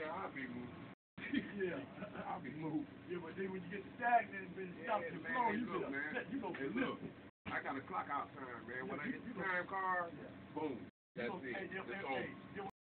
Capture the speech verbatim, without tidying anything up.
yeah, I'll be moved. Yeah, I'll be moved. Yeah, but then when you get stagnant and it stops your flow, you look, get man. upset. You go Hey, look, I got a clock out time, man. When I hit the time card, boom. That's it. It's over.